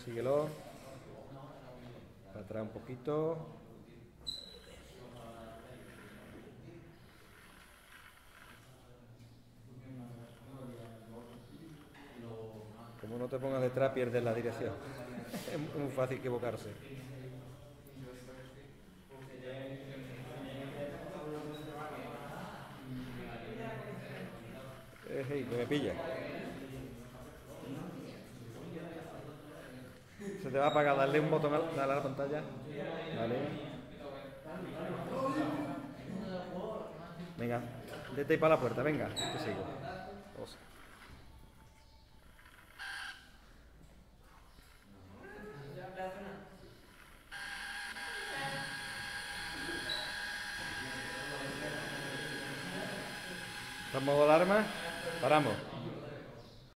síguelo. Para atrás un poquito. Como no te pongas detrás, pierdes la dirección. Es muy fácil equivocarse. Hey, que me pilla. Se te va a apagar, darle un botón, dale a la pantalla. Vale. Venga, vete ahí para la puerta, venga, te sigo. Vamos. ¿Está en modo alarma? Paramos.